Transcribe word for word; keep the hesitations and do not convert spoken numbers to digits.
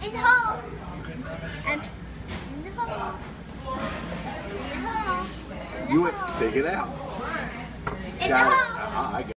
In the hole. I'm in the hole. In the hole. You went, take it out. In the Got it. hole. Uh-huh, I got it.